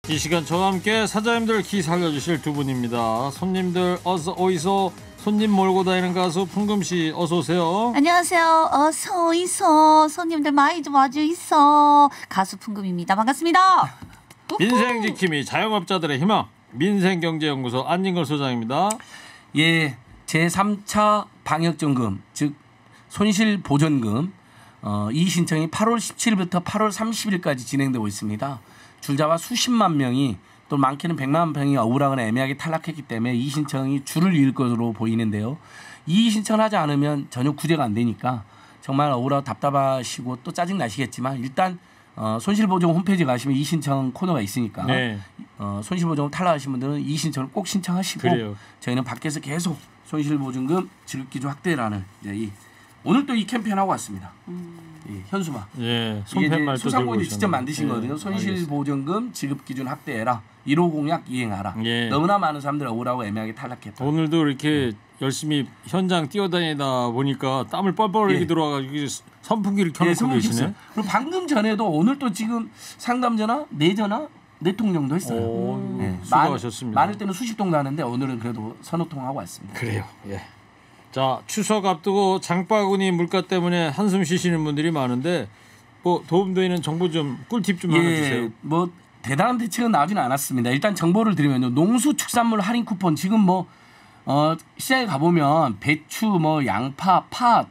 이 시간 저와 함께 사장님들 기 살려주실 두 분입니다. 손님들 어서 오이소. 손님 몰고 다니는 가수 풍금씨 어서 오세요. 안녕하세요. 어서 오이소. 손님들 많이 좀 와주 있어. 가수 풍금입니다. 반갑습니다. 민생 지킴이 자영업자들의 희망 민생경제연구소 안진걸 소장입니다. 예, 제3차 방역점검 즉 손실보전금 이 신청이 8월 17일부터 8월 30일까지 진행되고 있습니다. 줄잡아 수십만 명이 또 많게는 100만 명이 억울하거나 애매하게 탈락했기 때문에 이 신청이 줄을 이을 것으로 보이는데요. 이 신청을 하지 않으면 전혀 구제가 안 되니까 정말 억울하고 답답하시고 또 짜증 나시겠지만 일단 손실보증 홈페이지 가시면 이 신청 코너가 있으니까 네. 손실보증 탈락하신 분들은 이 신청을 꼭 신청하시고 그래요. 저희는 밖에서 계속 손실보증금 지급기준 확대라는 이제 오늘 또 이 캠페인 하고 왔습니다. 예, 현수막. 예, 손팻말도 소상공인이 직접 만드신 거거든요. 손실보증금 지급기준 확대해라. 1호 공약 이행하라. 예. 너무나 많은 사람들 억울하고 애매하게 탈락했다. 오늘도 이렇게 열심히 현장 뛰어다니다 보니까 땀을 뻘뻘 흘리게 들어와가지고 선풍기를 켜놓고 계시네. 그리고 방금 전에도 오늘 또 지금 상담 전화, 내전화 4통 정도 했어요. 오, 수고하셨습니다. 많을 때는 수십 통도 하는데 오늘은 그래도 서너 통 하고 왔습니다. 그래요. 예. 자, 추석 앞두고 장바구니 물가 때문에 한숨 쉬시는 분들이 많은데 뭐 도움되는 정보 좀 꿀팁 좀 하나 주세요. 뭐 대단한 대책은 나오지는 않았습니다. 일단 정보를 드리면요. 농수축산물 할인 쿠폰 지금 뭐 시장에 가보면 배추, 뭐 양파, 파,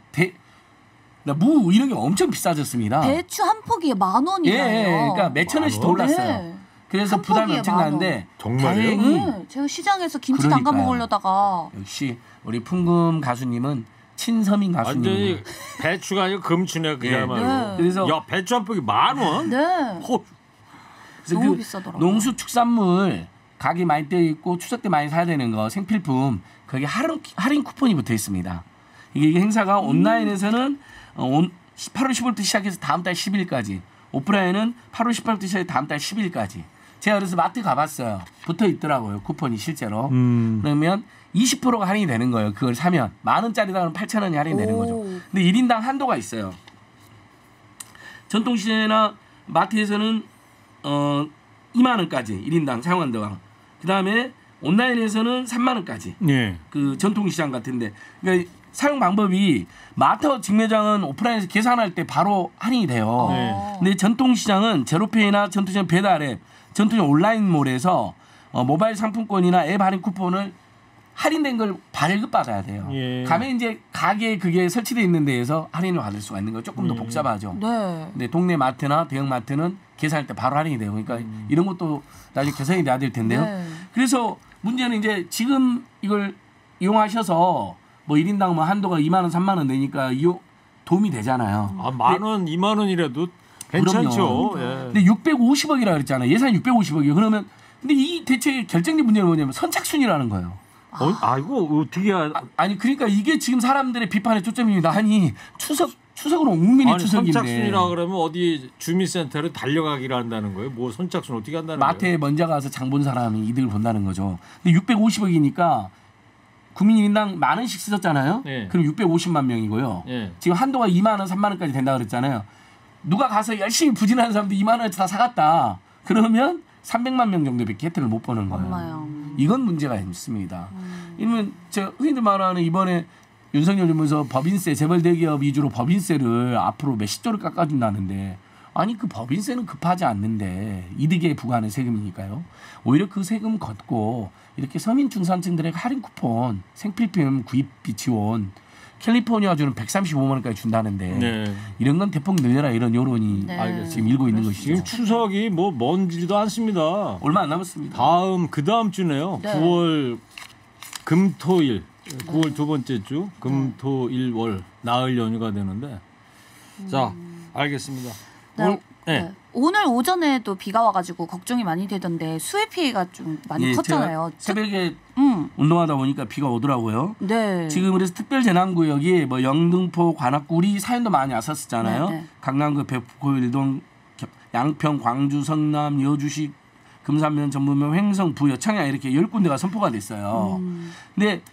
무 이런 게 엄청 비싸졌습니다. 배추 한 포기에 10,000원이에요. 예, 그러니까 몇천 원씩 더 올랐어요. 네. 그래서 부담이 엄청나는데 다행히 제가 시장에서 김치 담가 먹으려다가 역시 우리 풍금 가수님은 친서민 가수님. 완전히 배추가 아니고 금추네 그야말로. 네. 그래서 야 배추 한 포기 10,000원? 네. 그래서 너무 비싸더라고요. 농수축산물 가게 많이 떼어 있고 추석 때 많이 사야 되는 거 생필품 거기 할인 쿠폰이 붙어 있습니다. 이게 행사가 온라인에서는 8월 15일부터 시작해서 다음 달 10일까지, 오프라인은 8월 18일부터 시작해서 다음 달 10일까지. 제가 그래서 마트 가봤어요. 붙어 있더라고요. 쿠폰이 실제로. 그러면 20%가 할인이 되는 거예요. 그걸 사면 10,000원짜리다 그러면 8,000원이 할인되는 거죠. 근데 1인당 한도가 있어요. 전통시장이나 마트에서는 2만 원까지 1인당 사용한다고. 그다음에 온라인에서는 3만 원까지. 네. 그 전통시장 같은데. 그러니까 사용 방법이 마트 직매장은 오프라인에서 계산할 때 바로 할인이 돼요. 네. 근데 전통시장은 제로페이나 전통시장 배달 앱, 전통시장 온라인몰에서 모바일 상품권이나 앱 할인 쿠폰을 할인된 걸 발급받아야 돼요. 예. 가면 이제 가게에 그게 설치되어 있는 데에서 할인을 받을 수가 있는 거 조금 더 복잡하죠. 네. 근데 동네 마트나 대형 마트는 계산할 때 바로 할인이 돼요. 그러니까 이런 것도 나중에 개선이 돼야 될 텐데요. 네. 그래서 문제는 이제 지금 이걸 이용하셔서 뭐 1인당 뭐 한도가 2만 원, 3만 원 되니까 도움이 되잖아요. 아, 10,000원, 2만 원이라도 괜찮죠. 예. 근데 650억이라 그랬잖아요. 예산이 650억이에요. 그러면 근데 이 대책의 결정적 문제는 뭐냐면 선착순이라는 거예요. 이거 어떻게 아니 그러니까 이게 지금 사람들의 비판의 초점입니다. 아니 추석으로 온 국민이 추석인데 선착순이라 그러면 어디 주민센터를 달려가기를 한다는 거예요? 뭐 선착순 어떻게 한다는 거예요? 마트에 먼저 가서 장 본 사람이 이득을 본다는 거죠. 근데 650억이니까 국민 1인당 10,000원씩 쓰셨잖아요. 네. 그럼 650만 명이고요. 네. 지금 한도가 2만 원, 3만 원까지 된다 그랬잖아요. 누가 가서 열심히 부진하는 사람도 2만 원에 다 사갔다. 그러면 300만 명 정도밖에 혜택을 못 보는 거예요. 엄마요. 이건 문제가 있습니다. 이러면 제가 흔히들 말하는 이번에 윤석열 정부에서 법인세, 재벌 대기업 위주로 법인세를 앞으로 몇십 조를 깎아준다는데 아니 그 법인세는 급하지 않는데 이득에 부과하는 세금이니까요. 오히려 그 세금 걷고 이렇게 서민 중산층들에게 할인 쿠폰, 생필품 구입비 지원, 캘리포니아주는 135만 원까지 준다는데 네. 이런 건 대폭 늘려라 이런 여론이 네. 지금 일고 있는 것이죠. 지금 추석이 뭐 먼지도 않습니다. 얼마 안 남았습니다. 그 다음 주네요. 네. 9월 금토일, 9월 두 번째 주 금토일월 나흘 연휴가 되는데 자 알겠습니다. 네. 오늘 오전에도 비가 와가지고 걱정이 많이 되던데 수해 피해가 좀 많이 컸잖아요. 새벽에 운동하다 보니까 비가 오더라고요. 네. 지금 그래서 특별재난구역이 뭐 영등포, 관악구 우리 사연도 많이 왔었잖아요. 네. 강남구, 백포, 일동, 양평, 광주, 성남, 여주시, 금산면, 전북면, 횡성, 부여, 청양 이렇게 10군데가 선포가 됐어요. 근데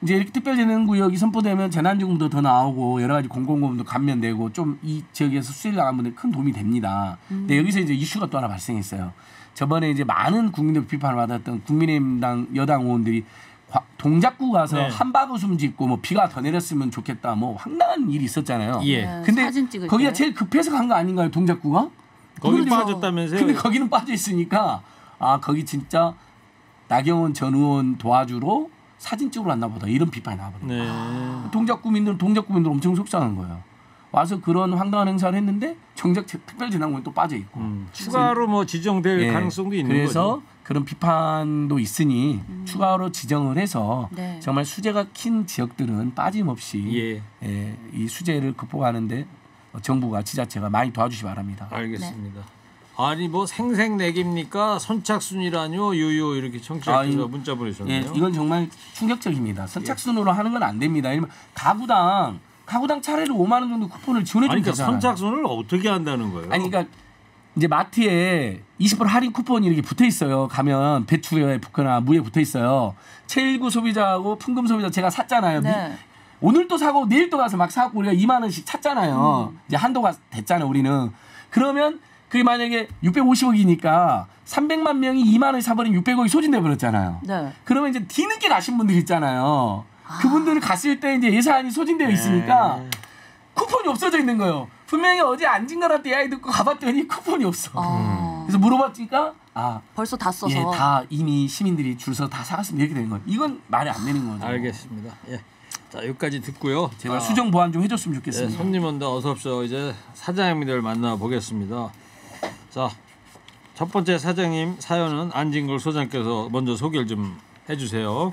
이제 이렇게 특별재난구역이 선포되면 재난지원금도 더 나오고 여러 가지 공공보험도 감면되고 좀 이 지역에서 수혜를 나간 분들 큰 도움이 됩니다. 근데 여기서 이제 이슈가 또 하나 발생했어요. 저번에 이제 많은 국민들 비판을 받았던 국민의힘당 여당 의원들이 동작구 가서 네. 한바구음 짓고 뭐 비가 더 내렸으면 좋겠다 뭐 황당한 일이 있었잖아요. 예. 근데 사진 찍을 거기가 때. 제일 급해서 간 거 아닌가요, 동작구가? 거기 그런데 빠졌다면서요? 근데 거기는 빠져 있으니까 아 거기 진짜 나경원 전 의원 도와주러 사진 찍으러 왔나 보다 이런 비판이 나와버려요. 네. 동작구민들 엄청 속상한 거예요. 와서 그런 황당한 행사를 했는데 정작 특별재난구역이 또 빠져 있고 추가로 뭐 지정될 예, 가능성도 있는 그래서 거죠. 그런 비판도 있으니 추가로 지정을 해서 네. 정말 수재가 킨 지역들은 빠짐없이 예. 예, 이 수재를 극복하는데 정부가 지자체가 많이 도와주시 바랍니다. 알겠습니다. 아니 뭐 생색내기입니까? 선착순이라뇨 유유 이렇게 청취자께서 문자 보내셨네요. 예, 이건 정말 충격적입니다. 선착순으로 하는 건 안 됩니다. 왜냐면 가구당 차례로 5만 원 정도 쿠폰을 지원해 주면 아니 그러니까 되잖아요. 선착순을 어떻게 한다는 거예요? 아니 그러니까 이제 마트에 20% 할인 쿠폰이 이렇게 붙어 있어요. 가면 배추에 붙거나 무에 붙어 있어요. 최일구 소비자하고 풍금 소비자 제가 샀잖아요. 네. 오늘 또 사고 내일 또 가서 막 사고 우리가 2만 원씩 찼잖아요. 이제 한도가 됐잖아요. 우리는. 그러면 그게 만약에 650억이니까 300만 명이 2만 원에 사버리면 600억이 소진돼 버렸잖아요. 네. 그러면 이제 뒤늦게 나신 분들 있잖아요. 그분들을 갔을 때 이제 예산이 소진되어 있으니까 쿠폰이 없어져 있는 거예요. 분명히 어제 앉은 거라도 이야기 듣고 가봤더니 쿠폰이 없어. 그래서 물어봤으니까 벌써 다 써서. 예, 다 이미 시민들이 줄 서 다 사갔으면 이렇게 되는 거예요. 이건 말이 안 되는 거죠. 알겠습니다. 예. 자 여기까지 듣고요. 제발 수정 보완 좀 해줬으면 예, 좋겠습니다. 손님 온다 어서 오십시오. 이제 사장님들 만나 보겠습니다. 자 첫 번째 사장님 사연은 안진걸 소장께서 먼저 소개를 좀 해주세요.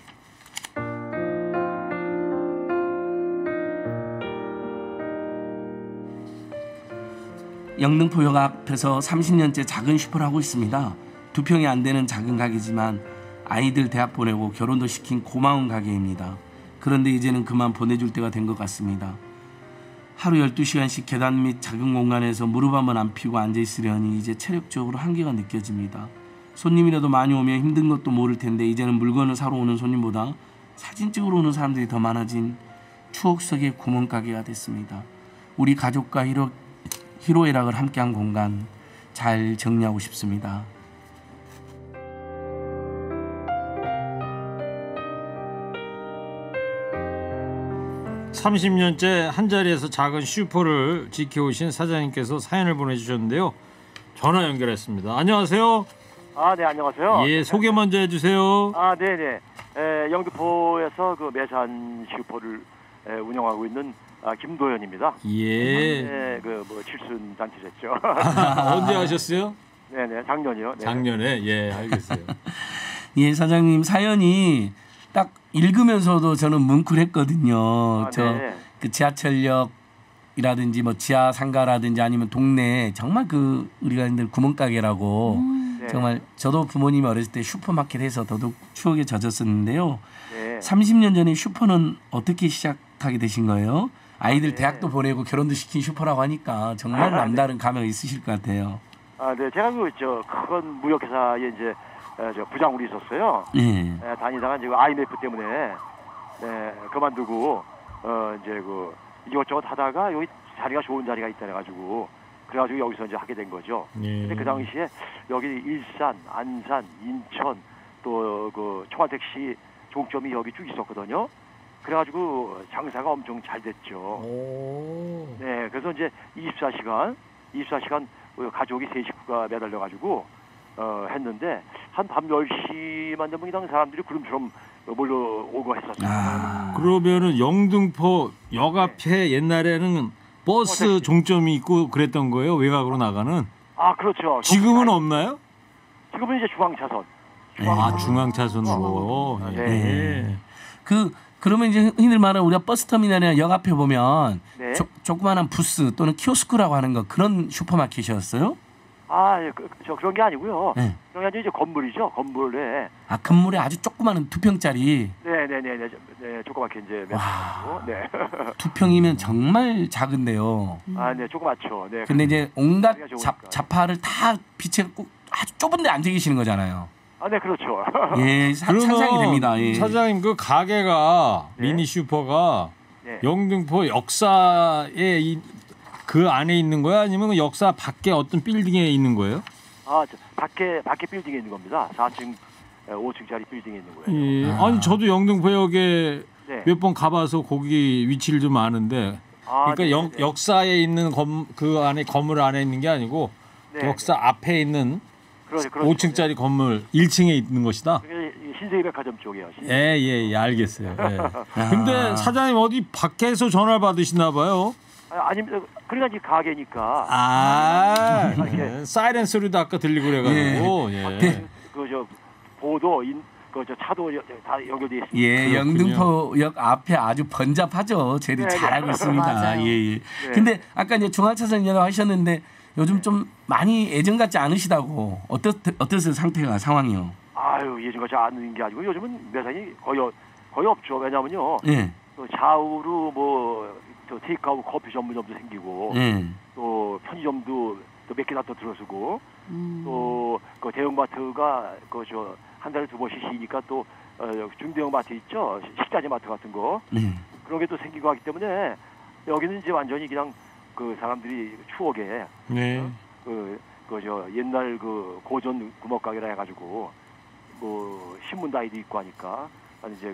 영등포역 앞에서 30년째 작은 슈퍼를 하고 있습니다. 2평이 안 되는 작은 가게지만 아이들 대학 보내고 결혼도 시킨 고마운 가게입니다. 그런데 이제는 그만 보내줄 때가 된 것 같습니다. 하루 12시간씩 계단 및 작은 공간에서 무릎 한번 안 펴고 앉아있으려니 이제 체력적으로 한계가 느껴집니다. 손님이라도 많이 오면 힘든 것도 모를 텐데 이제는 물건을 사러 오는 손님보다 사진 찍으러 오는 사람들이 더 많아진 추억 속의 구멍가게가 됐습니다. 우리 가족과 희로애락을 함께한 공간 잘 정리하고 싶습니다. 30년째 한자리에서 작은 슈퍼를 지켜오신 사장님께서 사연을 보내주셨는데요. 전화 연결했습니다. 안녕하세요. 네, 안녕하세요. 예, 소개 먼저 해주세요. 네네. 영등포에서 그 매산 슈퍼를 운영하고 있는 김도현입니다. 예. 네, 그 칠순 잔치랬죠. 언제 하셨어요? 네네, 작년이요. 네. 작년에. 예, 알겠어요. 예, 사장님 사연이 딱 읽으면서도 저는 뭉클했거든요. 네. 그 지하철역이라든지 뭐 지하 상가라든지 아니면 동네 정말 그 우리가 있는 구멍가게라고 네. 정말 저도 부모님이 어렸을 때 슈퍼마켓 해서 더더욱 추억에 젖었었는데요. 네. 30년 전에 슈퍼는 어떻게 시작하게 되신 거예요? 아이들 네. 대학도 보내고 결혼도 시킨 슈퍼라고 하니까 정말 남다른 감회가 있으실 것 같아요. 네, 제가 큰 무역회사에 이제 저 부장으로 있었어요. 예. 다니다가 이제 IMF 때문에 그만두고 이제 이것저것 하다가 여기 자리가 좋은 자리가 있다 해가지고 그래가지고 여기서 이제 하게 된 거죠. 예. 근데 그 당시에 여기 일산, 안산, 인천 또 그 청와택시 종점이 여기 쭉 있었거든요. 그래가지고 장사가 엄청 잘 됐죠. 오. 네, 그래서 이제 24시간 가족이 세 식구가 매달려가지고 했는데 한 밤 10시만 되면 그냥 사람들이 구름처럼 몰려오고 했었어요. 그러면은 영등포 역 앞에 옛날에는 버스 종점이 있고 그랬던 거예요? 외곽으로 나가는? 그렇죠. 지금은 없나요? 지금은 이제 중앙차선. 중앙 차선으로. 네. 그러면 이제 흔히 말하는 우리가 버스터미널이나 역 앞에 보면 네. 조그마한 부스 또는 키오스크라고 하는 거 그런 슈퍼마켓이었어요? 그런 게 아니고요. 네. 그런 게 아니고 이제 건물이죠. 건물에. 건물에 아주 조그마한 2평짜리. 네, 조그맣게 이제 매달리고. 네. 2평이면 정말 작은데요. 네, 조그맣죠. 네. 근데 이제 온갖 자리가 좋으니까. 자파를 다 비춰갖고 아주 좁은 데 앉아 계시는 거잖아요. 아, 네, 그렇죠. 예, 상상이 됩니다. 예. 사장님 그 가게가 네. 미니 슈퍼가 네. 영등포 역사에 그 안에 있는 거야 아니면 역사 밖에 어떤 빌딩에 있는 거예요? 아, 밖에 빌딩에 있는 겁니다. 4층, 5층짜리 빌딩에 있는 거예요. 예. 아니 저도 영등포역에 네. 몇 번 가봐서 거기 위치를 좀 아는데 아, 그러니까 네, 네. 역사에 있는 그 안에 건물 안에 있는 게 아니고 네, 역사 앞에 있는 그렇죠. 5층짜리 건물 1층에 있는 것이다. 그게 신세계백화점 쪽이에요. 예, 알겠어요. 예. 근데 사장님 어디 밖에서 전화를 받으시나 봐요. 아닙니다. 그러니까 이제 가게니까. 예. 사이렌 소리도 아까 들리고 그래가지고. 예. 그저 보도 그저 차도 다 연결돼 있습니다. 예, 그렇군요. 영등포역 앞에 아주 번잡하죠. 저희들 네, 잘 네. 알고 있습니다. 맞아요. 예. 네. 근데 아까 이제 중앙차선 얘기하셨는데 요즘 좀 많이 예전 같지 않으시다고 어떠세요 상황이요? 아유, 예전같이 않는 게 아니고 요즘은 매장이 거의 없죠. 왜냐면요. 예, 또 좌우로 또 테이크아웃 커피 전문점도 생기고 예, 또 편의점도 또 몇 개나 더 들어서고 음. 또 그 대형마트가 한 달에 2번씩 쉬니까 또 중대형 마트 있죠. 식자재 마트 같은 거 예. 그런 게 또 생기고 하기 때문에 여기는 이제 완전히 그냥 그 사람들이 추억에 네. 옛날 그 고전 구멍가게라 해가지고 신문 다이도 있고 하니까 이제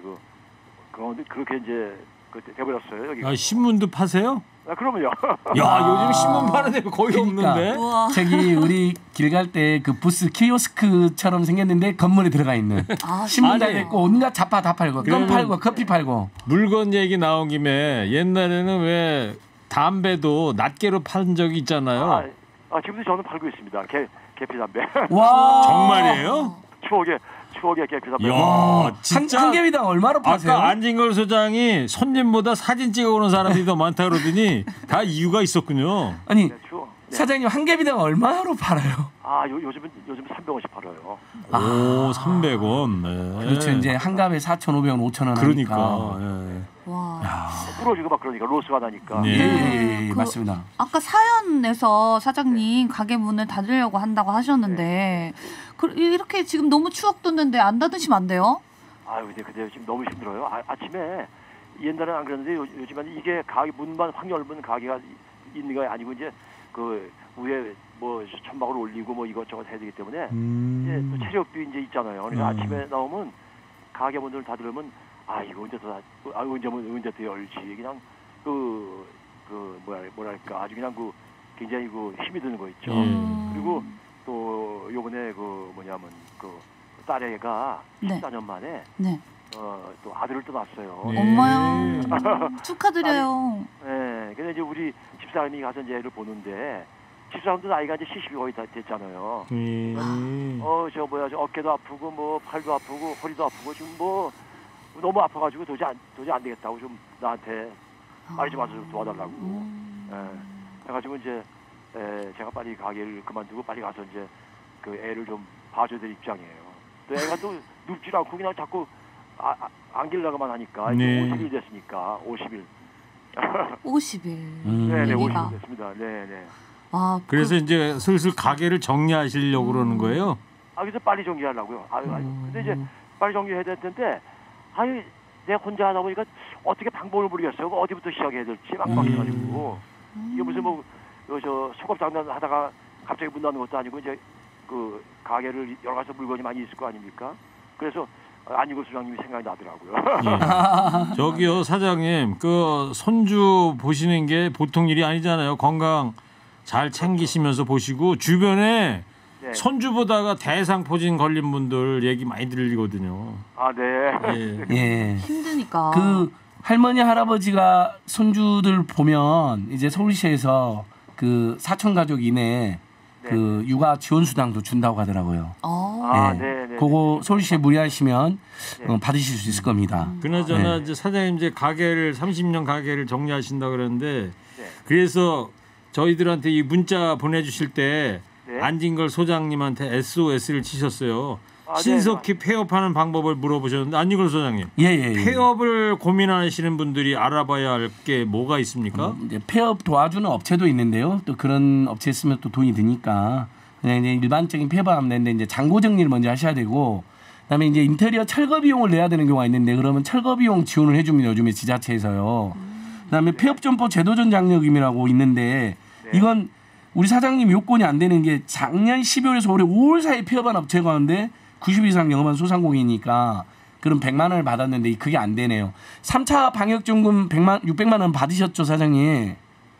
그렇게 이제 돼버렸어요 여기. 아, 신문도 파세요? 그러면요. 야, 요즘 신문 파는 데가 거의 그러니까. 없는데. 우와. 저기 우리 길 갈 때 그 부스 키오스크처럼 생겼는데 건물에 들어가 있는 아, 신문 다 아니. 있고 온갖 잡화 다 팔고 껌 그러면- 팔고 커피 팔고. 물건 얘기 나온 김에 옛날에는 왜 담배도 낱개로 판 적이 있잖아요. 지금도 저는 팔고 있습니다. 계피 담배. 와, 정말이에요? 추억의 계피 담배. 야, 진짜 한 개비당 얼마로 파세요? 아까 안진걸 소장이 손님보다 사진 찍어오는 사람들이 더 많다 그러더니 다 이유가 있었군요. 아니 네, 추억. 네. 사장님 한 개비당 얼마로 팔아요? 요즘은 300원씩 팔아요. 오, 300원. 네. 그렇죠. 이제 한 갑에 4,500원, 5,000원 그러니까. 하니까. 예. 와. 부러지고 막 그러니까 로스가 나니까. 네. 예, 그- 맞습니다. 아까 사연에서 사장님 가게 문을 닫으려고 한다고 하셨는데 이렇게 지금 너무 추억 돋는데 안 닫으시면 안 돼요? 근데 지금 너무 힘들어요. 아침에 옛날에는 안 그랬는데 요즘은 이게 가게 문만 확 열면 가게가 있는 게 아니고 이제 그 위에 천막을 올리고 이것저것 해야 되기 때문에 이제 또 체력도 이제 있잖아요. 그러니까 아침에 나오면 가게 문을 닫으려면 이거 언제 또 열지 그냥 뭐랄까 아주 그냥 굉장히 힘이 드는 거 있죠. 그리고 또 요번에 딸애가 네. 14년 만에 네. 또 아들을 또 낳았어요. 네. 엄마요. 축하드려요. 네, 근데 이제 우리 집사람이 가서 이제 애를 보는데 집사람도 나이가 이제 70이 거의 다 됐잖아요. 저 어깨도 아프고 팔도 아프고 허리도 아프고 지금 너무 아파가지고 도저히 안 되겠다고 좀 나한테 빨리 좀 와서 좀 도와달라고. 그래가지고 이제 제가 빨리 가게를 그만두고 빨리 가서 이제 그 애를 좀 봐줘야 될 입장이에요. 또 애가 또 눕질 않고 그냥 자꾸 안길라고만 하니까 네. 50일 됐으니까 50일. 50일. 네네 얘기가. 50일 됐습니다. 네네. 아, 그래서 이제 슬슬 가게를 정리하시려고 그러는 거예요. 그래서 빨리 정리하려고요. 근데 이제 빨리 정리해야 될 텐데 내가 혼자 하다 보니까 어떻게 방법을 모르겠어요. 어디부터 시작해야 될지 막 막혀가지고 이게 무슨 저 속업 장난 하다가 갑자기 문 닫는 것도 아니고 이제 그 가게를 여러 가지 물건이 많이 있을 거 아닙니까? 그래서 안익을 소장님이 생각이 나더라고요. 예. 저기요 사장님 그 손주 보시는 게 보통 일이 아니잖아요. 건강 잘 챙기시면서 보시고 주변에 네. 손주보다가 대상포진 걸린 분들 얘기 많이 들리거든요. 네. 예. 예. 힘드니까. 그 할머니 할아버지가 손주들 보면 이제 서울시에서 그 사촌 가족 이내 그 육아 지원 수당도 준다고 하더라고요. 네. 그거 서울시에 문의하시면 네. 받으실 수 있을 겁니다. 그나저나 네. 이제 사장님 이제 가게를 30년 가게를 정리하신다 그러는데 네. 그래서 저희들한테 이 문자 보내주실 때 네. 안진걸 소장님한테 SOS를 치셨어요. 네. 신속히 폐업하는 방법을 물어보셨는데 안진걸 소장님 예. 폐업을 고민하시는 분들이 알아봐야 할 게 뭐가 있습니까? 이제 폐업 도와주는 업체도 있는데요. 또 그런 업체 있으면 또 돈이 드니까 그냥 이제 일반적인 폐업하면 되는데 이제 잔고 정리를 먼저 하셔야 되고 그다음에 이제 인테리어 철거 비용을 내야 되는 경우가 있는데 그러면 철거 비용 지원을 해줍니다. 요즘에 지자체에서요. 그다음에 폐업점포 제도전 장려금이라고 있는데 네. 이건 우리 사장님 요건이 안 되는 게 작년 12월에서 올해 5월 사이에 폐업한 업체가 가운데 90 이상 영업한 소상공인이니까 그럼 100만 원을 받았는데 그게 안 되네요. 3차 방역지원금 600만 원 받으셨죠, 사장님?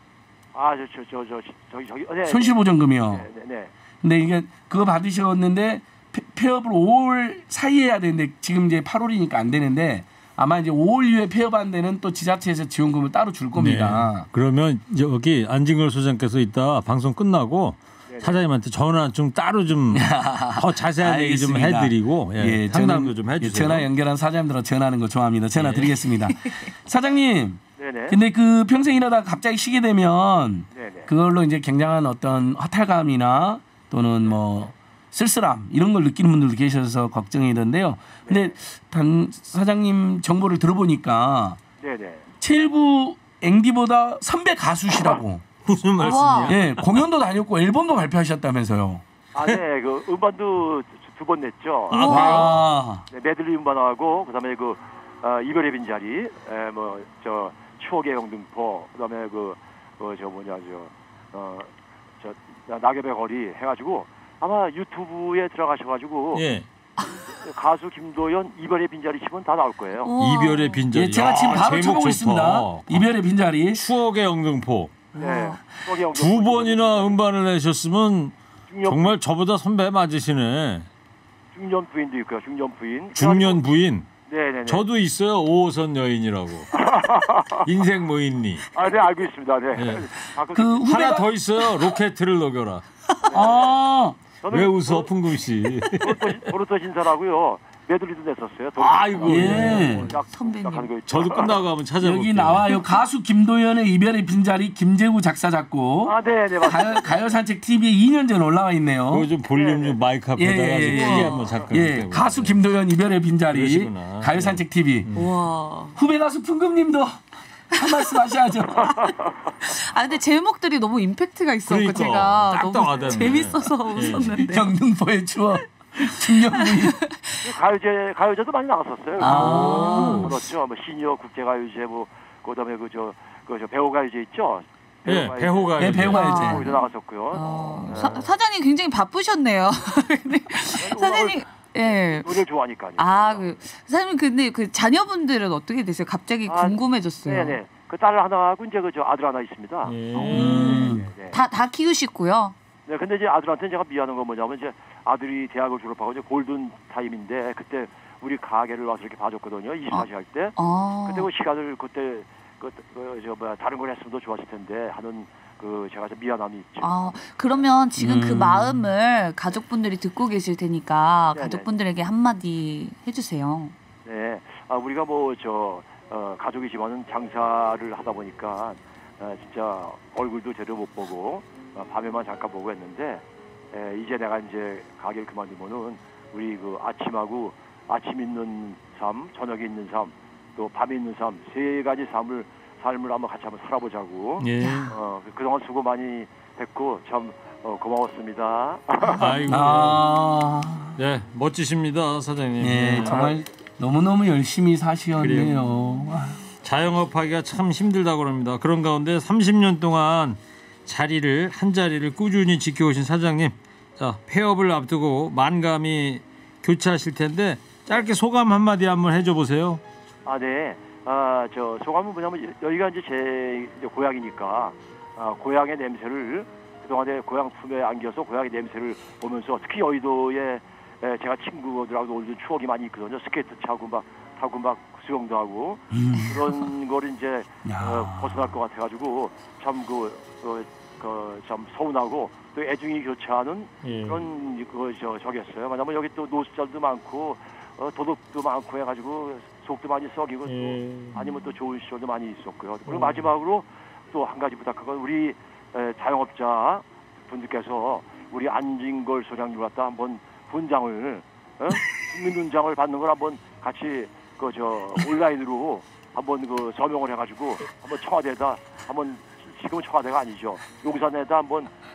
저기 네. 손실보전금이요. 네. 근데 이게 그거 받으셨는데 폐업을 5월 사이에 해야 되는데 지금 이제 8월이니까 안 되는데 아마 이제 5월 이후에 폐업한 데는 또 지자체에서 지원금을 따로 줄 겁니다. 네. 그러면 여기 안진걸 소장께서 이따 방송 끝나고 사장님한테 전화 좀 따로 좀 더 자세한 얘기 좀 알겠습니다. 해드리고 예, 상담도 저는 좀 해주세요. 전화 연결한 사장님들은 전화하는 거 좋아합니다. 전화 드리겠습니다. 사장님, 네네. 근데 그 평생 일하다가 갑자기 쉬게 되면 네네. 그걸로 이제 굉장한 어떤 허탈감이나 또는 뭐 쓸쓸함 이런 걸 느끼는 분들도 계셔서 걱정이던데요. 근데 단 사장님 정보를 들어보니까 네네. 최일구 앵디보다 선배 가수시라고. 무슨 말씀이야? 예, 공연도 다녔고 앨범도 발표하셨다면서요. 네. 그 음반도 두 번 냈죠. 와. 네, 메들리 음반하고 그다음에 그 이별의 빈자리, 뭐 저 추억의 영등포, 그다음에 낙엽의 거리 해가지고 아마 유튜브에 들어가셔가지고 예. 가수 김도연 이별의 빈자리 치면 다 나올 거예요. 우와. 이별의 빈자리. 예, 제가 지금 야, 바로 제목 쳐보고 좋다. 있습니다. 이별의 빈자리. 추억의 영등포. 네. 추억의 영등포. 두 번이나 음반을 내셨으면 중년, 정말 저보다 선배 맞으시네. 중년 부인도 있고요. 중년 부인. 중년 부인. 네네네. 저도 있어요. 5호선 여인이라고. 인생 뭐 있니? 네 알고 있습니다. 네. 네. 가끔 그 하나 후배가 더 있어요. 로켓을 녹여라. 아, 저는 왜 웃어, 풍금 씨? 도로터 신사라고요. 메들리도 냈었어요. 아이고, 예. 선배님. 저도 끝나고 한번 찾아볼게요. 여기 나와요. 가수 김도연의 이별의 빈자리 김재구 작사 작곡. 네네 맞습니다. 가요산책 TV에 2년 전 올라와 있네요. 그거 좀 볼륨 좀 마이크 앞에다가 예, 좀 크게 한번 잠깐. 예, 해보세요. 가수 김도연 이별의 빈자리 그러시구나. 가요산책 TV. 와. 후배 가수 풍금님도 한 말씀 하셔야죠. 근데 제목들이 너무 임팩트가 있었고 그러니까, 제가 딱 너무 와닿네. 재밌어서 웃었는데. 영등포의 추억. 중년부인. 가요제도 많이 나갔었어요. 아. 그렇죠. 뭐 시니어 국제가요제 뭐 그다음에 그저 배우가요제 있죠. 예, 배호가. 네, 배우가요제. 거기도 나갔었고요. 사장님 굉장히 바쁘셨네요. 근데 사장님 예. 노래 좋아하니까요. 사장님 근데 그 자녀분들은 어떻게 되세요? 갑자기 궁금해졌어요. 네네. 그 딸 하나하고 이제 저 아들 하나 있습니다. 네. 다 키우시고요. 네, 근데 이제 아들한테 제가 미안한 건 뭐냐면 이제 아들이 대학을 졸업하고 이제 골든 타임인데 그때 우리 가게를 와서 이렇게 봐줬거든요. 24시 할 때. 그때 그 시간을 그때 다른 걸 했으면 더 좋았을 텐데 하는 그 제가 좀 미안함이 있죠. 그러면 지금 그 마음을 가족분들이 듣고 계실 테니까 네네. 가족분들에게 한마디 해주세요. 네, 우리가 가족이지만은 장사를 하다 보니까 진짜 얼굴도 제대로 못 보고 밤에만 잠깐 보고 했는데 이제 내가 이제 가게를 그만두면은 우리 그 아침 있는 삶, 저녁에 있는 삶, 또 밤에 있는 삶 세 가지 삶을 한번 같이 한번 살아보자고. 예. 그동안 수고 많이 했고 참 고마웠습니다. 아이고. 네, 멋지십니다, 사장님. 네, 정말 너무너무 열심히 사시었네요. 자영업하기가 참 힘들다고 그럽니다. 그런 가운데 30년 동안 한 자리를 꾸준히 지켜오신 사장님. 자, 폐업을 앞두고 만감이 교차하실 텐데 짧게 소감 한마디 한번 해줘 보세요. 네. 저 소감은 뭐냐면 여기가 이제 제 고향이니까 고향의 냄새를 그동안에 고향 품에 안겨서 고향의 냄새를 보면서 특히 여의도에 제가 친구들하고 놀던 추억이 많이 있거든요. 스케이트 타고 막 수영도 하고 그런 걸 이제 벗어날 것 같아가지고 참 참 서운하고 또 애중이 교차하는 그런 저겠어요. 왜냐면 여기 또 노숙자들도 많고 도둑도 많고 해가지고 속도 많이 썩이고 또 아니면 또 좋은 시절도 많이 있었고요. 그리고 마지막으로 또 한 가지 부탁한 건 우리 자영업자 분들께서 우리 안진걸 소장님 갖다 한번 훈장을 국민훈장을 받는 걸 한번 같이 온라인으로 한번 서명을 해가지고 한번 청와대에다 한번 지금은 청와대가 아니죠. 용산에다 한번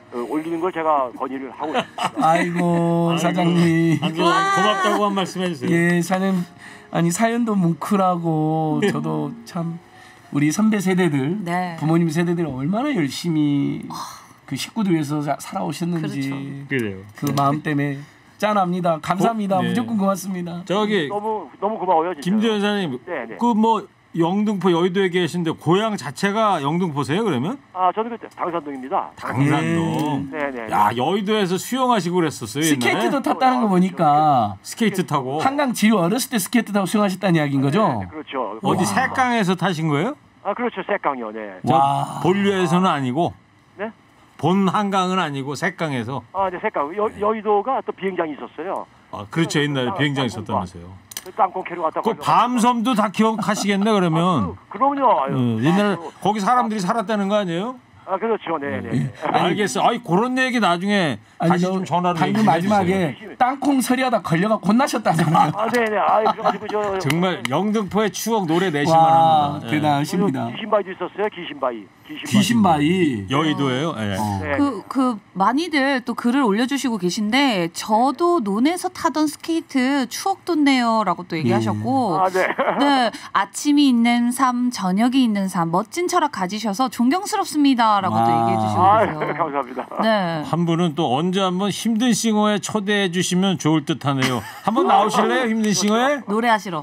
올리는 걸 제가 건의를 하고 있습니다. 아이고 사장님. 고맙다고 한 말씀 해주세요. 예, 사장님 아니 사연도 뭉클하고 저도 참 우리 선배 세대들, 네. 부모님 세대들 얼마나 열심히 그 식구들 위해서 살아오셨는지 그래요. 그 마음 때문에 짠합니다. 감사합니다. 네. 무조건 고맙습니다. 저기 너무 고마워요. 진짜. 김재현 사장님, 네. 그 뭐 영등포 여의도에 계신데 고향 자체가 영등포세요 그러면? 저는 그때 당산동입니다. 당산동. 네네. 야 여의도에서 수영하시고 그랬었어요 옛날에. 스케이트도 탔다는 거 보니까 스케이트 타고 한강 지류 어렸을 때 스케이트 타고 수영하셨다는 이야기인 거죠? 네, 그렇죠. 어디 색강에서 타신 거예요? 그렇죠. 색강이요. 네. 와. 본류에서는 아니고 네? 본 한강은 아니고 색강에서. 네, 색강. 여의도가 또 비행장이 있었어요. 그렇죠 옛날에 비행장 있었다면서요. 땅콩 캐러 갔다. 그 밤섬도 다 기억하시겠네 그러면. 그럼요. 옛날에 거기 사람들이 살았다는 거 아니에요? 그렇죠. 네네. 알겠어. 그런 얘기 나중에 다시 좀 전화로 방금 얘기해 주세요. 마지막에 땅콩 서리하다 걸려가 혼나셨다잖아요. 네네. 그래가지고 정말 영등포의 추억 노래 내시만 와, 합니다. 예. 대단하십니다. 귀신바위도 있었어요. 귀신바위. 귀신바위. 여의도예요. 예. 네. 그 많이들 또 글을 올려주시고 계신데 저도 논에서 타던 스케이트 추억 돋네요라고 또 얘기하셨고 네. 네 아침이 있는 삶 저녁이 있는 삶 멋진 철학 가지셔서 존경스럽습니다라고 또 와. 얘기해 주시고 감사합니다. 네. 한 분은 또 언제 한번 힘든 싱어에 초대해 주시면 좋을 듯하네요. 한번 나오실래요? 힘든 싱어에? 노래하시러.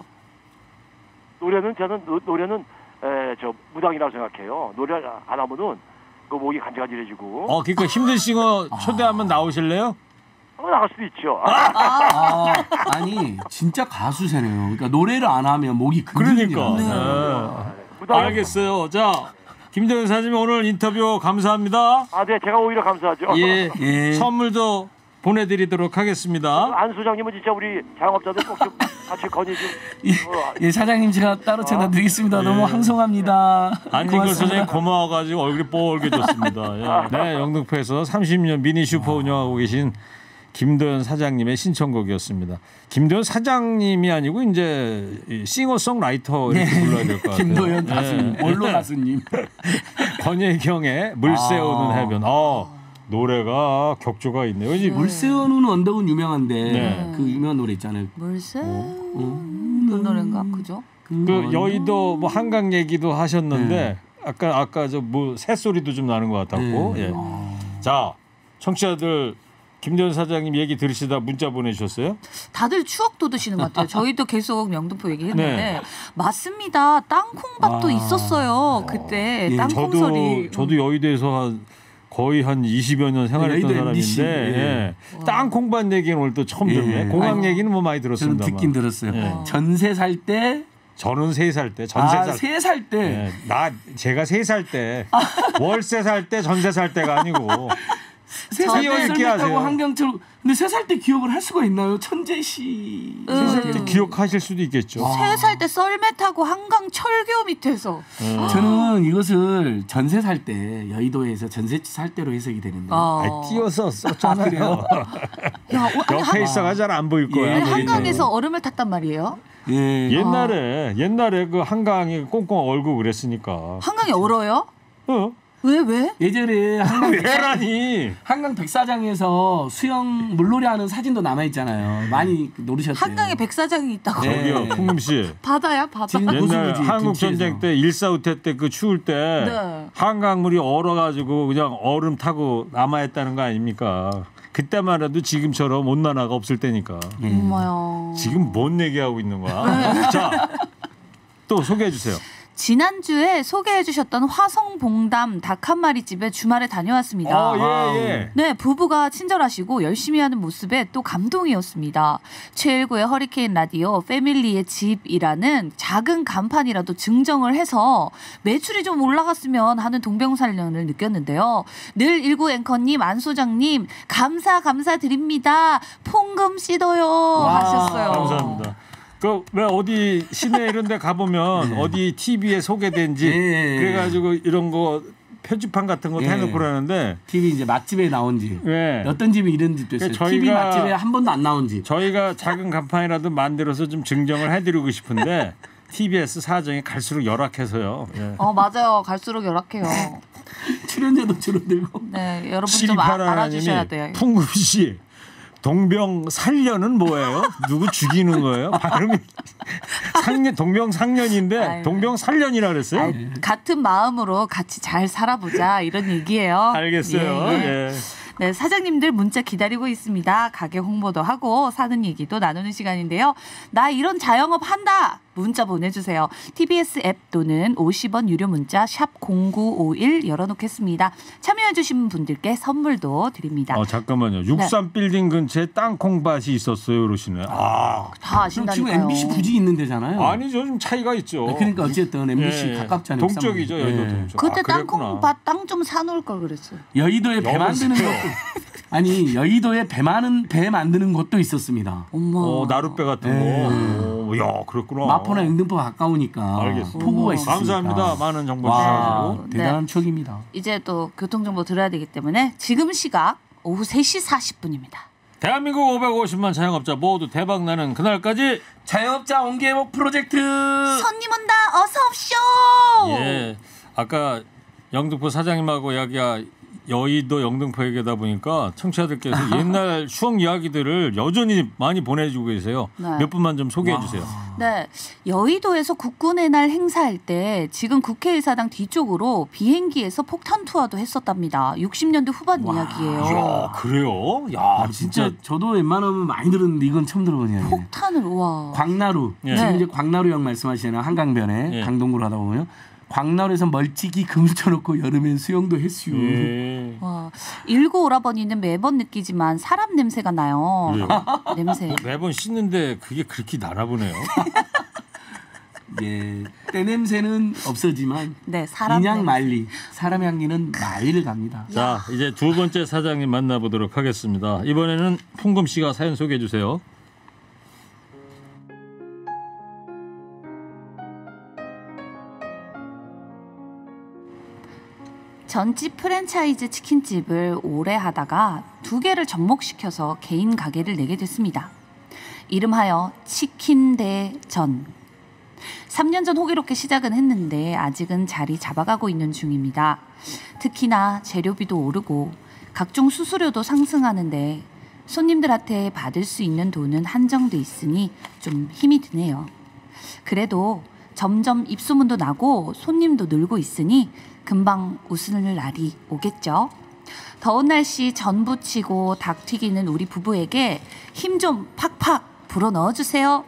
저는 노래는 저 무당이라고 생각해요. 노래 안 하면은 그 목이 간질간질해지고. 그러니까 힘든 싱어 초대하면 나오실래요? 나갈 수도 있죠. 아니 진짜 가수세네요. 그러니까 노래를 안 하면 목이 그러니까. 근질근질. 알겠어요. 자, 김정은 사장님 오늘 인터뷰 감사합니다. 네, 제가 오히려 감사하죠. 예. 선물도 보내드리도록 하겠습니다. 안 소장님은 진짜 우리 자영업자들 꼭 좀 같이 건의 좀. 예, 사장님 제가 따로 전화드리겠습니다. 너무 황송합니다. 안진걸 고맙습니다. 선생님 고마워가지고 얼굴이 뻘개졌습니다. 예. 네, 영등포에서 30년 미니 슈퍼 운영하고 계신 김도현 사장님의 신청곡이었습니다. 김도현 사장님이 아니고 이제 싱어송라이터 이렇게 불러야 될 것 같아요. 김도현 가수님, 원로 가수님. 권혜경의 물새우는 해변. 노래가 격조가 있네요. 이제 물새우는 언덕은 유명한데 네. 그 유명한 노래 있잖아요. 물새 그 노래인가 그죠? 그 여의도 뭐 한강 얘기도 하셨는데 아까 저 뭐 새소리도 좀 나는 것 같았고. 예. 자, 청취자들 김대현 사장님 얘기 들으시다 문자 보내주셨어요? 다들 추억 돋으시는 것 같아요. 저희도 계속 영등포 얘기했는데 네. 맞습니다. 땅콩밭도 있었어요. 그때 땅콩 소리. 저도 여의도에서 거의 한 20여 년 생활했던 여의도 MBC. 사람인데 예. 땅콩밭 얘기는 오늘 또 처음 듣네. 공항 얘기는 뭐 많이 저는 들었습니다. 듣긴 들었어요. 예. 전세 살 때. 저는 3살 때, 전세 살 때. 3살 때. 예. 제가 3살 때, 월세 살 때, 전세 살 때가 아니고. 3살 기억 때 있게 썰매타고 하세요. 한강철. 근데 3살 때 기억을 할 수가 있나요? 천재씨. 3살 때 기억하실 수도 있겠죠. 3살 때 썰매 타고 한강 철교 밑에서. 저는 이것을 전세 살 때 여의도에서 전세 살 때로 해석이 되는데. 띄어서 썼잖아요. 야, 옆에 있어가 잘 안 보일 거야. 아니, 한강에서 얼음을 탔단 말이에요. 예. 옛날에 그 한강이 꽁꽁 얼고 그랬으니까. 한강이 얼어요? 왜? 예전에 왜라니? 한강 백사장에서 수영 물놀이 하는 사진도 남아 있잖아요. 많이 노르셨대요. 한강에 백사장이 있다고. 네. 저기요, 풍금 씨. 바다야, 바다. 지금 옛날 고수부지 한국 근처에서. 전쟁 때 1.4 때 그 추울 때 네. 한강물이 얼어가지고 그냥 얼음 타고 남아있다는 거 아닙니까? 그때만 해도 지금처럼 온난화가 없을 때니까. 엄마야. 지금 뭔 얘기하고 있는 거야? 자, 또 소개해 주세요. 지난주에 소개해 주셨던 화성봉담 닭 한 마리 집에 주말에 다녀왔습니다. 예. 네, 부부가 친절하시고 열심히 하는 모습에 또 감동이었습니다. 최일구의 허리케인 라디오 패밀리의 집이라는 작은 간판이라도 증정을 해서 매출이 좀 올라갔으면 하는 동병살련을 느꼈는데요. 늘 19 앵커님, 안 소장님 감사드립니다. 퐁금 씨도요 하셨어요. 감사합니다. 그 왜 어디 시내 이런 데 가보면 어디 TV에 소개된지 그래가지고 이런 거 표지판 같은 거 해놓고 그러는데 TV 이제 맛집에 나온지 어떤 집이 이런 집도 있어요. 저희가 TV 맛집에 한 번도 안 나온 집. 저희가 작은 간판이라도 만들어서 좀 증정을 해드리고 싶은데 TBS 사정이 갈수록 열악해서요. 맞아요. 갈수록 열악해요. 출연료도 줄어들고. 네, 여러분 좀 알아주셔야 돼요. 풍금 씨. 동병살련은 뭐예요? 누구 죽이는 거예요? 발음이 동병상련인데 동병살련이라 그랬어요? 아유, 같은 마음으로 같이 잘 살아보자 이런 얘기예요. 알겠어요. 예. 네, 사장님들 문자 기다리고 있습니다. 가게 홍보도 하고 사는 얘기도 나누는 시간인데요. 나 이런 자영업 한다. 문자 보내주세요. TBS 앱 또는 50원 유료 문자 샵 0951 열어놓겠습니다. 참여해주신 분들께 선물도 드립니다. 잠깐만요. 63빌딩 근처에 땅콩밭이 있었어요. 그러시네. 다 아신다니까요. 지금 MBC 부지 있는 데잖아요. 아니죠. 좀 차이가 있죠. 그러니까 어쨌든 MBC 가깝잖아요. 동쪽이죠. 여의도 동쪽. 그때 땅콩밭 땅 좀 사놓을 걸 그랬어요. 여의도에 배 만드는 것도 아니 여의도에 배 만드는 곳도 있었습니다. 어머. 나룻배 같은 거. 야, 그렇구나. 마포나 영등포 가까우니까 알겠습니다. 포구가 있으니까. 감사합니다. 많은 정보 와, 주셔서. 대단한 추억입니다. 이제 또 교통정보 들어야 되기 때문에 지금 시각 오후 3시 40분입니다. 대한민국 550만 자영업자 모두 대박나는 그날까지 자영업자 온개복 프로젝트. 손님 온다. 어서 옵쇼. 예. 아까 영등포 사장님하고 이야기가 여의도 영등포 얘기하다 보니까 청취자들께서 옛날 추억 이야기들을 여전히 많이 보내주고 계세요. 네. 몇 분만 좀 소개해 주세요. 네, 여의도에서 국군의 날 행사할 때 지금 국회의사당 뒤쪽으로 비행기에서 폭탄 투하도 했었답니다. 60년대 후반 이야기예요. 이야, 그래요? 야, 진짜 저도 웬만하면 많이 들었는데 이건 처음 들어보네요. 폭탄을 와. 광나루. 예. 지금 네. 이제 광나루역 말씀하시잖아요. 한강변에 예. 강동구로 하다 보면 광나루에서 멀찍이 금을 쳐놓고 여름엔 수영도 했슈. 예. 와, 19오라버니는 매번 느끼지만 사람 냄새가 나요. 그래요? 냄새. 매번 씻는데 그게 그렇게 나나 보네요. 예, 때 냄새는 없어지만 네, 사람 인양 냄새. 말리, 사람 향기는 마일을 갑니다. 자, 이제 두 번째 사장님 만나보도록 하겠습니다. 이번에는 풍금 씨가 사연 소개해 주세요. 전집 프랜차이즈 치킨집을 오래 하다가 2개를 접목시켜서 개인 가게를 내게 됐습니다. 이름하여 치킨대전. 3년 전 호기롭게 시작은 했는데 아직은 자리 잡아가고 있는 중입니다. 특히나 재료비도 오르고 각종 수수료도 상승하는데 손님들한테 받을 수 있는 돈은 한정돼 있으니 좀 힘이 드네요. 그래도 점점 입소문도 나고 손님도 늘고 있으니 금방 웃을 날이 오겠죠. 더운 날씨 전 부치고 닭 튀기는 우리 부부에게 힘 좀 팍팍 불어 넣어주세요.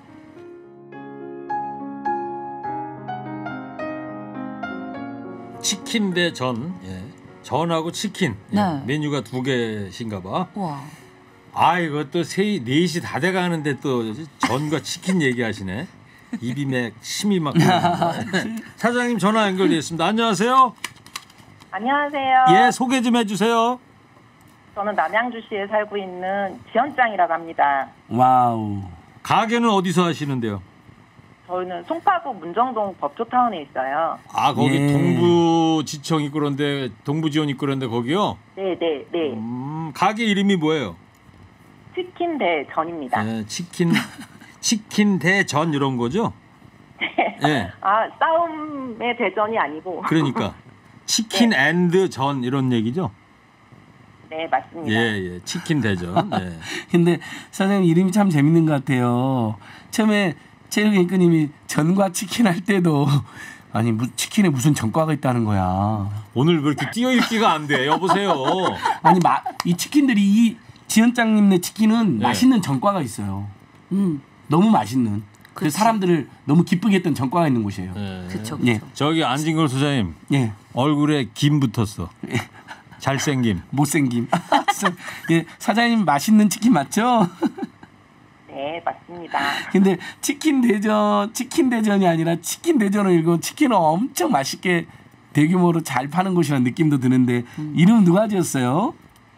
치킨 대 전. 예. 전하고 치킨. 예. 네. 메뉴가 2개신가 봐. 와. 이것도 4시 다 돼가는데 또 전과 치킨 얘기하시네. 입이 막 침이 막 흐르는데. 사장님 전화 연결되어 있습니다. 안녕하세요. 안녕하세요. 예, 소개 좀 해주세요. 저는 남양주시에 살고 있는 지연장이라고 합니다. 와우. 가게는 어디서 하시는데요? 저희는 송파구 문정동 법조타운에 있어요. 거기 예. 동부지청 있고 그런데 동부지원 있고 그런데 거기요? 네. 가게 이름이 뭐예요? 치킨 대전입니다. 네, 치킨 대전 이런 거죠? 네. 싸움의 대전이 아니고. 그러니까 치킨 앤드 전 이런 얘기죠? 네, 맞습니다. 예, 치킨 대전. 네. 근데 사장님 이름이 참 재밌는 것 같아요. 처음에 체육 앵커님이 전과 치킨 할 때도 아니 치킨에 무슨 전과가 있다는 거야. 오늘 왜 이렇게 띄어읽기가 안 돼? 여보세요. 아니 이 치킨들이 이 지연장님네 치킨은 네. 맛있는 전과가 있어요. 너무 맛있는. 그 그치. 사람들을 너무 기쁘게 했던 전과가 있는 곳이에요. 네. 그쵸. 예, 저기 안진걸 소장님 예, 얼굴에 김 붙었어. 잘생김. 못생김. 예, 사장님 맛있는 치킨 맞죠? 네, 맞습니다. 근데 치킨 대전이 아니라 치킨 대전을 읽고 치킨을 엄청 맛있게 대규모로 잘 파는 곳이라는 느낌도 드는데 이름 누가 지었어요?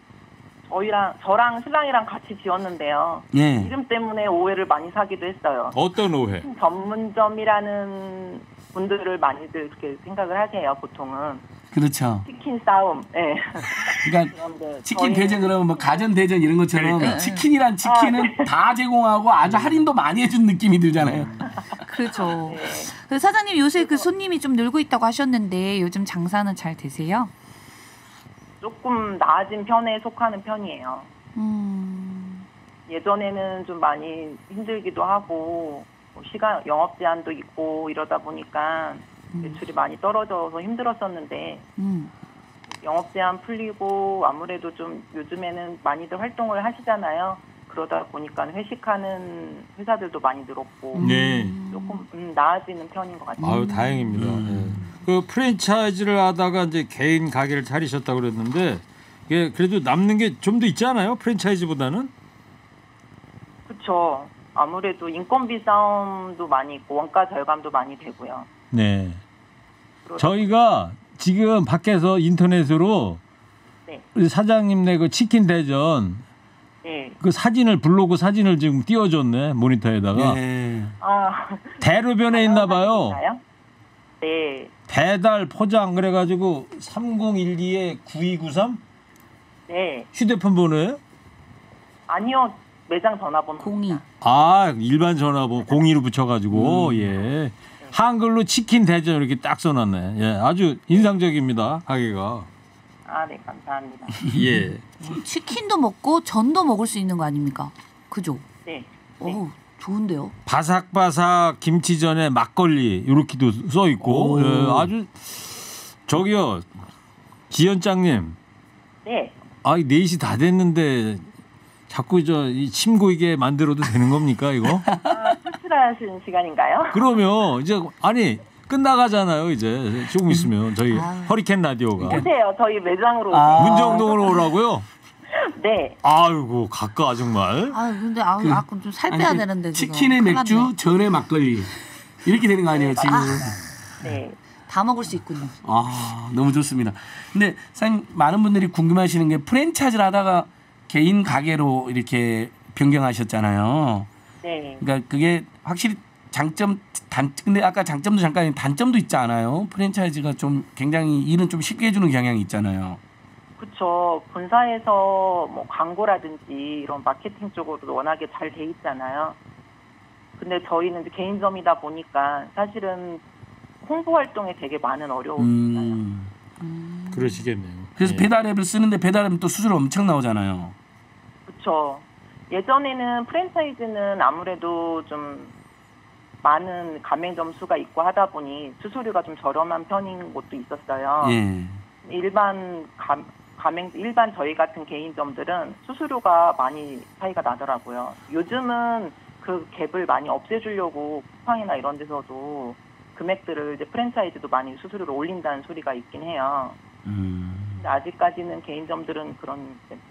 저랑 신랑이랑 같이 지었는데요. 예. 이름 때문에 오해를 많이 사기도 했어요. 어떤 오해? 전문점이라는 분들을 많이들 그렇게 생각을 하세요, 보통은. 그렇죠. 치킨 싸움. 네. 그러니까 그런데 치킨 저희는- 대전 그러면 뭐 가전 대전 이런 것처럼 그러니까. 치킨이란 치킨은 다 제공하고 아주 할인도 많이 해준 느낌이 들잖아요. 그렇죠. 그 사장님 요새 그 손님이 좀 늘고 있다고 하셨는데 요즘 장사는 잘 되세요? 조금 나아진 편에 속하는 편이에요. 음. 예전에는 좀 많이 힘들기도 하고 뭐 시간 영업 제한도 있고 이러다 보니까 매출이 많이 떨어져서 힘들었었는데 영업 제한 풀리고 아무래도 좀 요즘에는 많이들 활동을 하시잖아요. 그러다 보니까 회식하는 회사들도 많이 늘었고 네. 조금 나아지는 편인 것 같아요. 아유 다행입니다. 네. 그 프랜차이즈를 하다가 이제 개인 가게를 차리셨다고 그랬는데 이게 그래도 남는 게 좀 더 있지 않아요? 프랜차이즈보다는? 그렇죠. 아무래도 인건비 싸움도 많이 있고 원가 절감도 많이 되고요. 네. 그러다 저희가 지금 밖에서 인터넷으로 네. 우리 사장님네 그 치킨 대전 네. 그 사진을 블로그 사진을 지금 띄워줬네 모니터에다가 예. 아, 대로변에 있나 봐요. 있나요? 네. 배달 포장 그래가지고 3012에 9293 네. 휴대폰 번호예요? 아니요. 매장 전화번호. 02. 아 일반 전화번호 02로 붙여가지고 예 한글로 치킨 대전 이렇게 딱 써놨네. 예 아주 인상적입니다 가게가. 아, 네. 감사합니다. 예. 치킨도 먹고 전도 먹을 수 있는 거 아닙니까? 그죠? 네. 어우, 좋은데요. 바삭바삭 김치전에 막걸리 이렇게도 써 있고 예, 아주 저기요 지연장님 네. 아 4시 다 됐는데 자꾸 이 침 고이게 만들어도 되는 겁니까 이거? 아, 출출하신 시간인가요? 그러면 이제 아니 끝나가잖아요 이제 조금 있으면 저희 허리케인 라디오가 오세요. 저희 매장으로 아. 오세요. 문정동으로 오라고요? 네. 아이고 가까 정말. 아 근데 좀 살 아니, 빼야 그 되는데 지금. 치킨에 큰일 맥주, 났네. 전에 막걸리 이렇게 되는 거 아니에요 지금? 네. 다 먹을 수 있군요. 아 너무 좋습니다. 근데 사장님 많은 분들이 궁금해하시는 게 프랜차이즈를 하다가 개인 가게로 이렇게 변경하셨잖아요. 네. 그러니까 그게 확실히 장점 근데 아까 장점도 잠깐 단점도 있지 않아요? 프랜차이즈가 좀 굉장히 일은 좀 쉽게 해주는 경향이 있잖아요. 그렇죠. 본사에서 뭐 광고라든지 이런 마케팅 쪽으로 워낙에 잘 돼 있잖아요. 근데 저희는 이제 개인점이다 보니까 사실은 홍보 활동에 되게 많은 어려움이 있어요. 그러시겠네요. 그래서 예. 배달앱을 쓰는데 배달앱은 또 수수료 엄청 나오잖아요. 그렇죠. 예전에는 프랜차이즈는 아무래도 좀 많은 가맹점 수가 있고 하다 보니 수수료가 좀 저렴한 편인 곳도 있었어요. 예. 일반 일반 저희 같은 개인점들은 수수료가 많이 차이가 나더라고요. 요즘은 그 갭을 많이 없애주려고 쿠팡이나 이런 데서도 금액들을 이제 프랜차이즈도 많이 수수료를 올린다는 소리가 있긴 해요. 근데 아직까지는 개인점들은 그런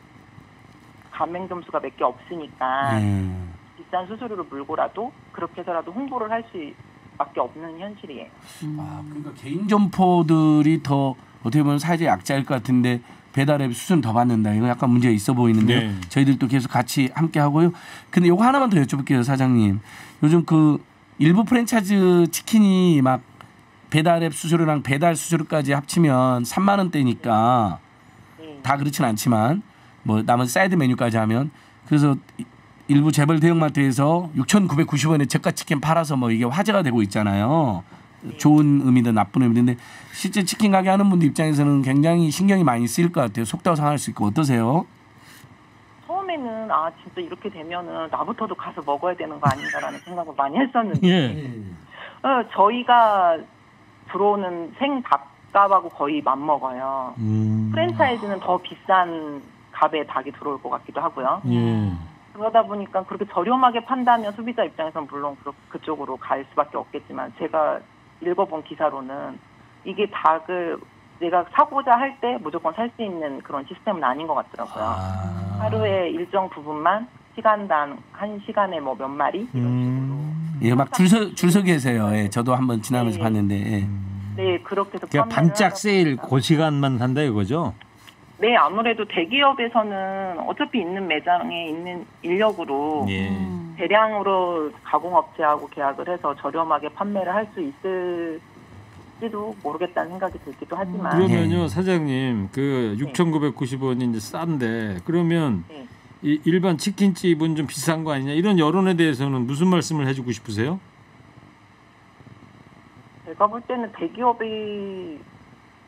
가맹점 수가 몇 개 없으니까 예. 비싼 수수료를 물고라도 그렇게 해서라도 홍보를 할 수밖에 없는 현실이에요. 아, 그러니까 개인 점포들이 더 어떻게 보면 사회적 약자일 것 같은데 배달앱 수수료는 더 받는다. 이거 약간 문제가 있어 보이는데요. 네. 저희들도 계속 같이 함께 하고요. 근데 이거 하나만 더 여쭤볼게요, 사장님. 요즘 그 일부 프랜차이즈 치킨이 막 배달앱 수수료랑 배달 수수료까지 합치면 3만 원대니까 네. 다 그렇진 않지만 뭐 나머지 사이드 메뉴까지 하면 그래서 일부 재벌 대형마트에서 6,990원에 저가 치킨 팔아서 뭐 이게 화제가 되고 있잖아요. 좋은 의미든 나쁜 의미든 실제 치킨 가게 하는 분들 입장에서는 굉장히 신경이 많이 쓰일 것 같아요. 속다고 상할 수 있고 어떠세요? 처음에는 아 진짜 이렇게 되면은 나부터도 가서 먹어야 되는 거 아닌가라는 생각을 많이 했었는데 예. 저희가 들어오는 생닭값하고 거의 맞먹어요. 프랜차이즈는 더 비싼 값의 닭이 들어올 것 같기도 하고요. 예. 그러다 보니까 그렇게 저렴하게 판다면 소비자 입장에서는 물론 그쪽으로 갈 수밖에 없겠지만 제가 읽어본 기사로는 이게 닭을 내가 사고자 할 때 무조건 살 수 있는 그런 시스템은 아닌 것 같더라고요. 하루에 일정 부분만 시간당 한 시간에 뭐 몇 마리 이런 식으로. 예, 막 줄 서 계세요. 예, 저도 한번 지나면서 네. 봤는데. 예. 네, 그렇게 해서 그러니까 판매를 반짝 하다 세일 보니까. 그 시간만 한다 이거죠? 네, 아무래도 대기업에서는 어차피 있는 매장에 있는 인력으로 예. 대량으로 가공업체하고 계약을 해서 저렴하게 판매를 할 수 있을지도 모르겠다는 생각이 들기도 하지만 그러면요 사장님 그 6,990원이 이제 싼데 그러면 네. 이 일반 치킨집은 좀 비싼 거 아니냐 이런 여론에 대해서는 무슨 말씀을 해주고 싶으세요? 제가 볼 때는 대기업이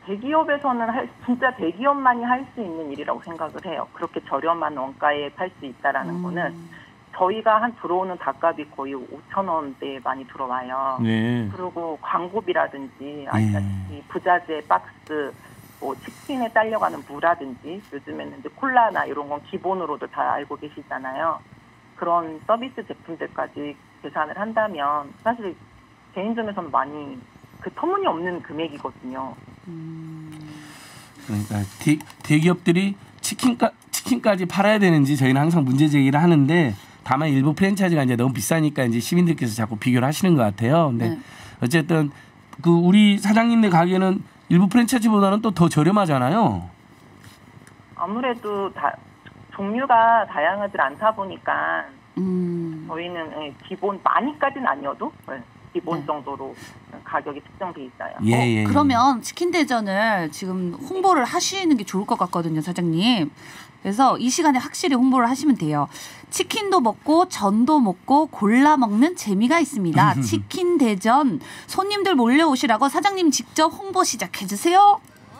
대기업에서는 진짜 대기업만이 할 수 있는 일이라고 생각을 해요. 그렇게 저렴한 원가에 팔 수 있다라는 거는 저희가 한 들어오는 닭값이 거의 5,000원대에 많이 들어와요. 네. 그리고 광고비라든지 아시다시피 부자재 박스, 뭐 치킨에 딸려가는 무라든지 요즘에는 이제 콜라나 이런 건 기본으로도 다 알고 계시잖아요. 그런 서비스 제품들까지 계산을 한다면 사실 개인점에서는 많이 그 터무니없는 금액이거든요. 그러니까 대기업들이 치킨까지 팔아야 되는지 저희는 항상 문제 제기를 하는데 다만 일부 프랜차이즈가 이제 너무 비싸니까 이제 시민들께서 자꾸 비교를 하시는 것 같아요. 근데 어쨌든 그 우리 사장님네 가게는 일부 프랜차이즈보다는 또 더 저렴하잖아요. 아무래도 종류가 다양하지 않다 보니까 저희는 기본 많이까지는 아니어도 기본 정도로 가격이 측정돼 있어요. 예. 그러면 치킨 대전을 지금 홍보를 하시는 게 좋을 것 같거든요, 사장님. 그래서 이 시간에 확실히 홍보를 하시면 돼요. 치킨도 먹고 전도 먹고 골라 먹는 재미가 있습니다. 치킨 대전 손님들 몰려오시라고 사장님 직접 홍보 시작해 주세요.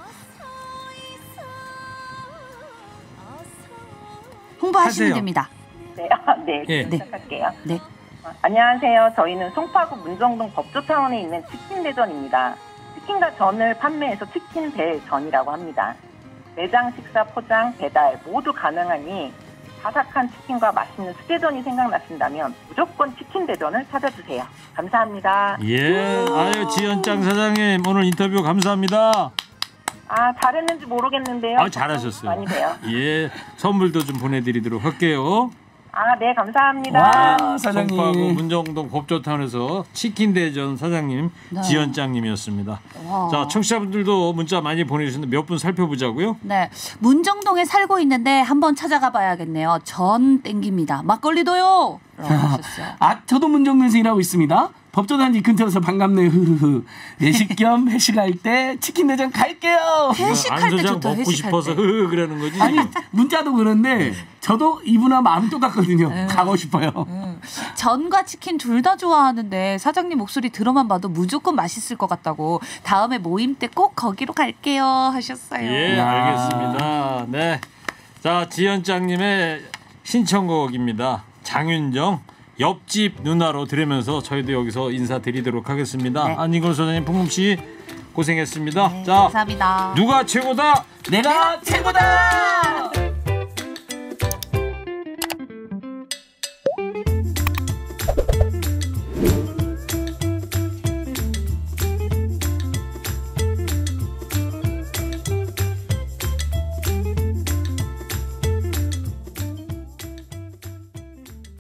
홍보하시면 하세요. 됩니다. 네, 시작할게요. 네. 안녕하세요. 저희는 송파구 문정동 법조타운에 있는 치킨대전입니다. 치킨과 전을 판매해서 치킨대전이라고 합니다. 매장 식사, 포장, 배달 모두 가능하니 바삭한 치킨과 맛있는 수제전이 생각나신다면 무조건 치킨대전을 찾아주세요. 감사합니다. 예. 아유, 지연짱 사장님 오늘 인터뷰 감사합니다. 잘했는지 모르겠는데요. 잘하셨어요. 많이 돼요. 예. 선물도 좀 보내드리도록 할게요. 네, 감사합니다. 와, 사장님. 송파구 문정동 법조타운에서 치킨 대전 사장님 네. 지연짱님이었습니다. 와. 자, 청취자분들도 문자 많이 보내주셨는데 몇 분 살펴보자고요. 네, 문정동에 살고 있는데 한번 찾아가 봐야겠네요. 전 땡깁니다. 막걸리도요. 라고 하셨어요. 저도 문정동에서 일하고 있습니다. 법조단지 근처에서 반갑네요. 흐흐흐. 외식 겸 회식할 때 치킨 대전 갈게요. 회식할 때 안소장 좋다. 먹고 회식할 싶어서 때. 그러는 거지. 아니 문자도 그런데 저도 이분하고 마음 똑같거든요. 가고 싶어요. 전과 치킨 둘 다 좋아하는데 사장님 목소리 들어만 봐도 무조건 맛있을 것 같다고 다음에 모임 때 꼭 거기로 갈게요 하셨어요. 예, 알겠습니다. 네, 자 지연짱님의 신청곡입니다. 장윤정 옆집 누나로 들으면서 저희도 여기서 인사드리도록 하겠습니다. 네. 안진걸 소장님, 풍금 씨 고생했습니다. 네, 자, 감사합니다. 누가 최고다? 내가 최고다.